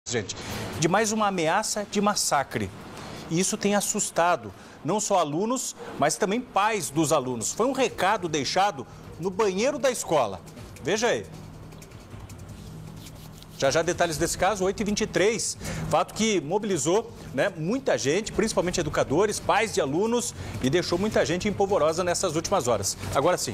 Gente, de mais uma ameaça de massacre. E isso tem assustado não só alunos, mas também pais dos alunos. Foi um recado deixado no banheiro da escola. Veja aí. Já detalhes desse caso, 8h23, fato que mobilizou muita gente, principalmente educadores, pais de alunos, e deixou muita gente em polvorosa nessas últimas horas. Agora sim.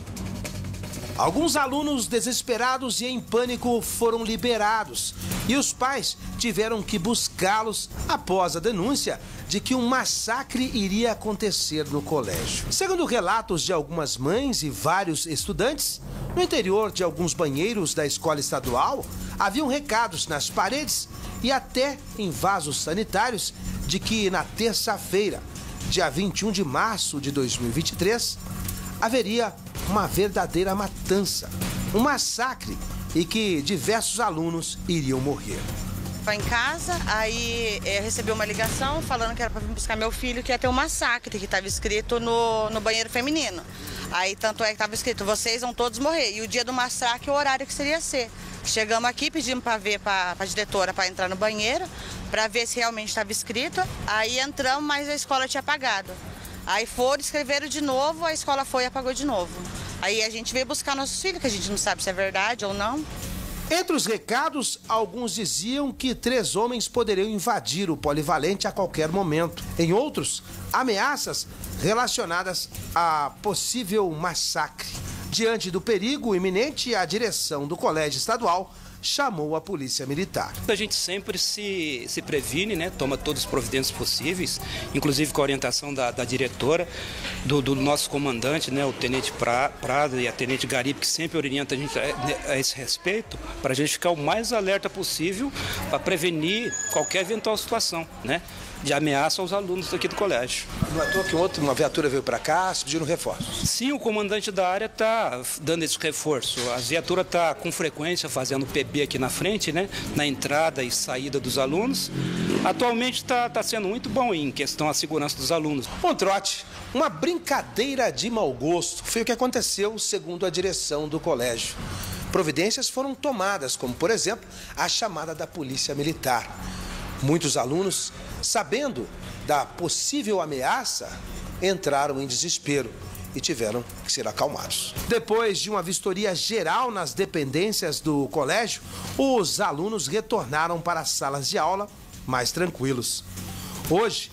Alguns alunos desesperados e em pânico foram liberados e os pais tiveram que buscá-los após a denúncia de que um massacre iria acontecer no colégio. Segundo relatos de algumas mães e vários estudantes, no interior de alguns banheiros da escola estadual, haviam recados nas paredes e até em vasos sanitários de que na terça-feira, dia 21 de março de 2023, haveria uma verdadeira matança, um massacre e que diversos alunos iriam morrer. Foi em casa, aí recebi uma ligação falando que era para vir buscar meu filho, que ia ter um massacre, que estava escrito no banheiro feminino. Aí tanto é que estava escrito, vocês vão todos morrer. E o dia do massacre, o horário que seria ser. Chegamos aqui, pedimos para ver para a diretora para entrar no banheiro, para ver se realmente estava escrito. Aí entramos, mas a escola tinha apagado. Aí foram, escreveram de novo, a escola foi e apagou de novo. Aí a gente veio buscar nossos filhos, que a gente não sabe se é verdade ou não. Entre os recados, alguns diziam que 3 homens poderiam invadir o polivalente a qualquer momento. Em outros, ameaças relacionadas a possível massacre. Diante do perigo iminente, a direção do colégio estadual chamou a polícia militar. A gente sempre se previne, toma todas as providências possíveis, inclusive com a orientação da diretora, do nosso comandante, o tenente Prado e a tenente Garibe, que sempre orienta a gente a esse respeito, para a gente ficar o mais alerta possível para prevenir qualquer eventual situação, de ameaça aos alunos aqui do colégio. Não é à toa que uma viatura veio para cá, pedindo reforços? Sim, o comandante da área está dando esse reforço. A viatura está com frequência fazendo PB aqui na frente, na entrada e saída dos alunos. Atualmente está sendo muito bom em questão à segurança dos alunos. Um trote, uma brincadeira de mau gosto, foi o que aconteceu segundo a direção do colégio. Providências foram tomadas, como por exemplo, a chamada da polícia militar. Muitos alunos, sabendo da possível ameaça, entraram em desespero e tiveram que ser acalmados. Depois de uma vistoria geral nas dependências do colégio, os alunos retornaram para as salas de aula mais tranquilos. Hoje,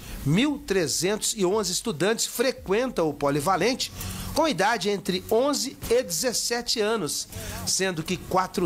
1.311 estudantes frequentam o polivalente com idade entre 11 e 17 anos, sendo que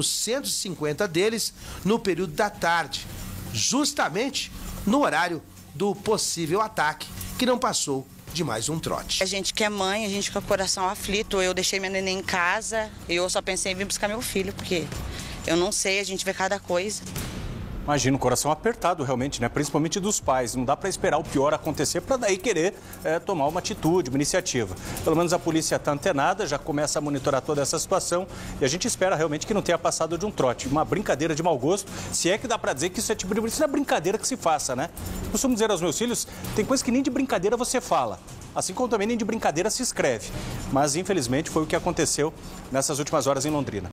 450 deles no período da tarde, justamente no horário do possível ataque, que não passou de mais um trote. A gente que é mãe, a gente com o coração aflito. Eu deixei minha neném em casa, eu só pensei em vir buscar meu filho, porque eu não sei, a gente vê cada coisa. Imagina, o coração apertado realmente, principalmente dos pais. Não dá para esperar o pior acontecer para daí querer tomar uma atitude, uma iniciativa. Pelo menos a polícia está antenada, já começa a monitorar toda essa situação e a gente espera realmente que não tenha passado de um trote. Uma brincadeira de mau gosto, se é que dá para dizer que isso não é brincadeira que se faça, Costumo dizer aos meus filhos, tem coisa que nem de brincadeira você fala. Assim como também nem de brincadeira se escreve. Mas, infelizmente, foi o que aconteceu nessas últimas horas em Londrina.